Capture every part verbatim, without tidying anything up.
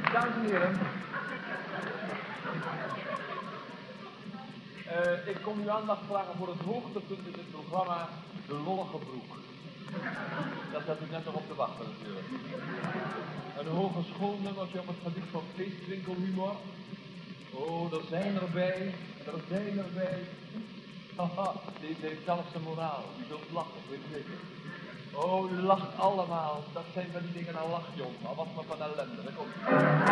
Dames en heren. Uh, ik kom uw aandacht vragen voor het hoogtepunt in het programma De Lollige Broek. Dat zat u net nog op te wachten natuurlijk. Een hogeschoolnummertje op het gebied van feestwinkelhumor. Oh, er zijn erbij, er zijn erbij. Haha, deze heeft zelfs een moraal. U zult lachen, weet je zeker. Oh, u lacht allemaal. Dat zijn van die dingen aan lachjong. Maar wat maar van ellende. Dat komt.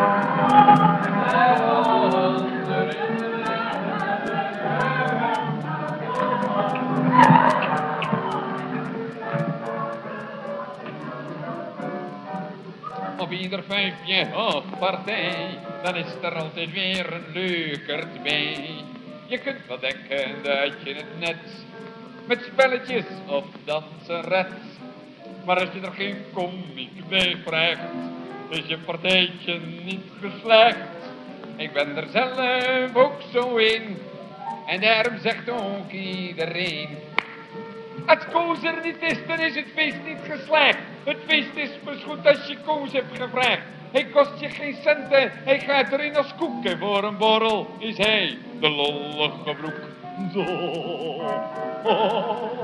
Op ieder vijfje of partij, dan is er altijd weer een leukert bij. Je kunt wel denken dat je het net met spelletjes of dansen redt. Maar als je er geen komiek bij krijgt, is je partijtje niet beslecht. Ik ben er zelf ook zo in, en daarom zegt ook iedereen: als Koos er niet is, dan is het feest niet geslaagd. Het feest is pas goed als je Koos hebt gevraagd. Hij kost je geen centen, hij gaat erin als koek. En voor een borrel is hij de lollige broek. Zo. Oh.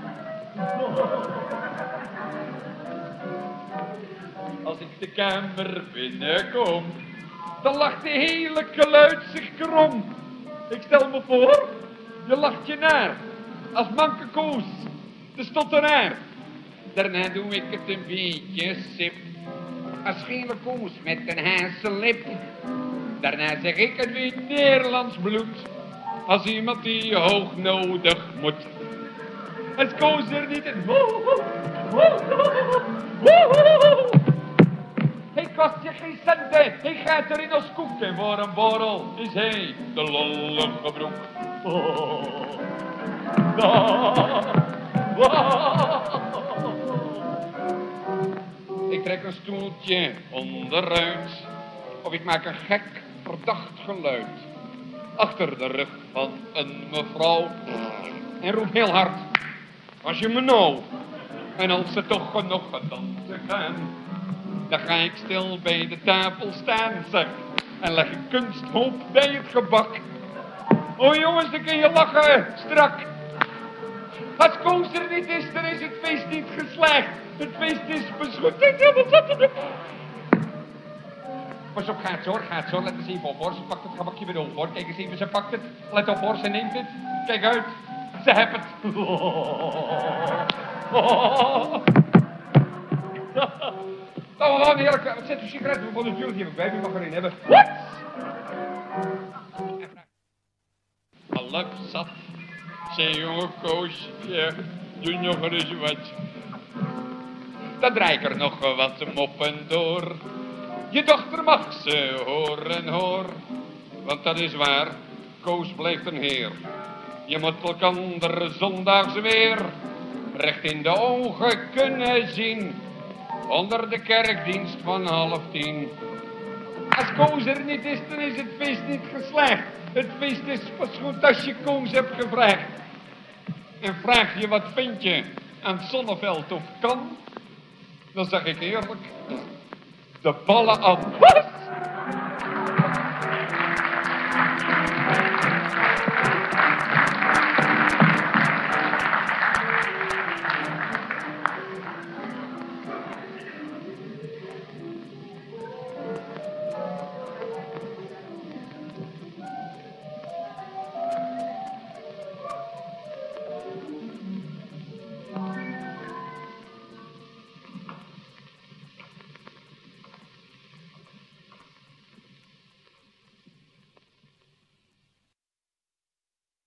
Als ik de kamer binnenkom, dan lacht de hele geluid zich krom. Ik stel me voor, je lacht je naar, als manke Koos, de stotteraar. Daarna doe ik het een beetje sip, als gele Koos met een hazellip. Daarna zeg ik het weer Nederlands bloed, als iemand die hoog nodig moet. Als Koos er niet in... Hij kost je geen centen, hij gaat erin als koek. En voor een borrel is hij de lollige broek. Oh. Oh. Oh. Ik trek een stoeltje onderuit, of ik maak een gek, verdacht geluid achter de rug van een mevrouw en roep heel hard: als je me nou, en als ze toch genoeg gedansen gaan, dan ga ik stil bij de tafel staan, zeg, en leg ik kunsthoop bij het gebak. Oh jongens, dan kun je lachen, strak. Als Koos er niet is, dan is het feest niet geslaagd. Het feest is beschoten. Pas op, gaat zo hoor, gaat zo. Let eens even op hoor, ze pakt het gebakje weer over hoor. Kijk eens even, ze pakt het. Let op hoor, ze neemt het. Kijk uit, ze heeft het. Nou, we gaan heerlijk. Zet uw sigaret voor natuurlijk hier bij. Wie mag erin hebben? Wat? Half zat. Zeg jonge Koos, ja, doe nog eens wat. Dan draai ik er nog wat moppen door. Je dochter mag ze horen hoor, want dat is waar, Koos blijft een heer. Je moet elkander zondags weer recht in de ogen kunnen zien, onder de kerkdienst van half tien. Als Koos er niet is, dan is het feest niet geslaagd. Het feest is pas goed als je Koos hebt gevraagd. En vraag je wat vind je aan Zonneveld of kan, dan zeg ik eerlijk, de ballen aan.